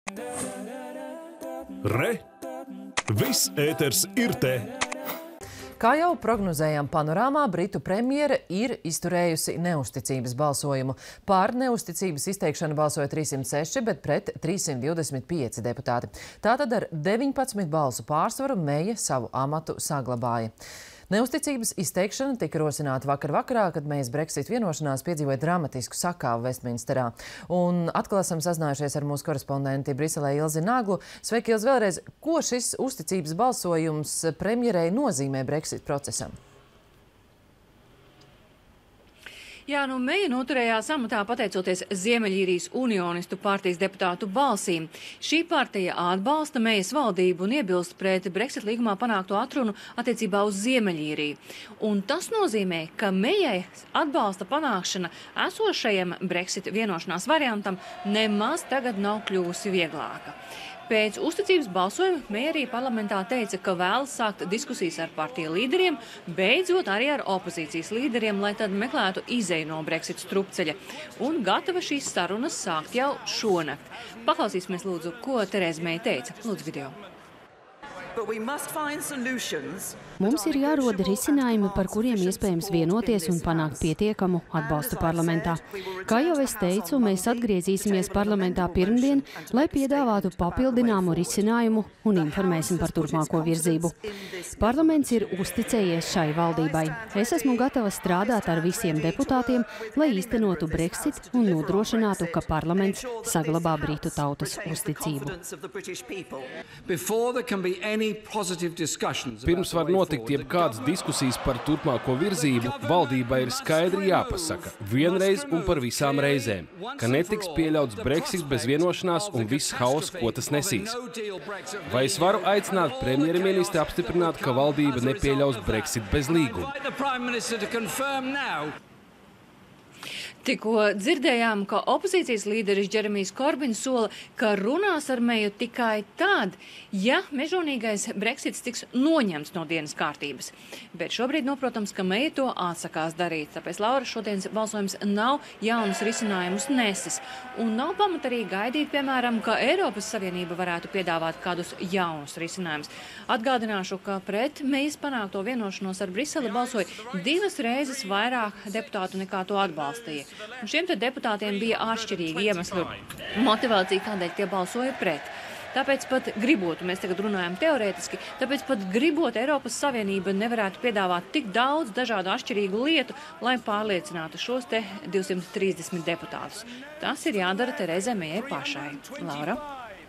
Re! Viss ēters ir te! Kā jau prognozējām panorāmā, Britu premjere ir izturējusi neusticības balsojumu. Pār neusticības izteikšanu balsoja 306, bet pret 325 deputāti. Tātad ar 19 balsu pārsvaru Meija savu amatu saglabāja. Neusticības izteikšana tika rosināta vakar vakarā, kad Meijas Brexit vienošanās piedzīvoja dramatisku sakāvu Vestminsterā. Un atkal esam sazinājušies ar mūsu korespondenti Briselē Ilzi Naglu. Sveiki, Ilzi, vēlreiz. Ko šis uzticības balsojums premjerei nozīmē Brexit procesam? Jā, Meija noturējās amatā pateicoties Ziemeļīrijas unionistu partijas deputātu balsīm. Šī partija atbalsta Meijas valdību un iebilst pret Brexit līgumā panākto atrunu attiecībā uz Ziemeļīriju. Un tas nozīmē, ka Meijai atbalsta panākšana esošajam Brexit vienošanās variantam nemaz tagad nav kļuvusi vieglāka. Pēc uzticības balsojuma Meija arī parlamentā teica, ka vēlas sākt diskusijas ar partiju līderiem, beidzot arī ar opozīcijas līderiem, lai tad meklētu izeju no Brexit strupceļa. Un gatava šīs sarunas sākt jau šonakt. Paklausīsimies lūdzu, ko Tereza Meija teica. Lūdzu video. Mums ir jāroda risinājumi, par kuriem iespējams vienoties un panākt pietiekamu atbalstu parlamentā. Kā jau es teicu, mēs atgriezīsimies parlamentā pirmdien, lai piedāvātu papildināmu risinājumu un informēsim par turpmāko virzību. Parlaments ir uzticējies šai valdībai. Es esmu gatava strādāt ar visiem deputātiem, lai īstenotu Brexit un nodrošinātu, ka parlaments saglabā Britu tautas uzticību. Pirms var notikt jebkādas diskusijas par turpmāko virzību, valdībai ir skaidri jāpasaka vienreiz un par visām reizēm, ka netiks pieļauts Brexit bez vienošanās un viss hauss, ko tas nesīs. Vai es varu aicināt premjerministri apstiprināt, ka valdība nepieļaus Brexit bez līguma? Tikko dzirdējām, ka opozīcijas līderis Džeremijs Korbins sola, ka runās ar Meiju tikai tad, ja mežonīgais Brexits tiks noņemts no dienas kārtības. Bet šobrīd noprotams, ka Meija to atsakās darīt, tāpēc Laura šodienas balsojums nav jaunus risinājumus nesis. Un nav pamat arī gaidīt, piemēram, ka Eiropas Savienība varētu piedāvāt kādus jaunus risinājumus. Atgādināšu, ka pret Meijas panākto vienošanos ar Briseli balsoja 2 reizes vairāk deputātu nekā to atbalstīja. Un šiem te deputātiem bija atšķirīgi iemesli motivācija, kādēļ tie balsoja pret. Tāpēc pat gribot, mēs tagad runājam teorētiski, tāpēc pat gribot Eiropas Savienība nevarētu piedāvāt tik daudz dažādu atšķirīgu lietu, lai pārliecinātu šos te 230 deputātus. Tas ir jādara Terezai Meijai pašai. Laura?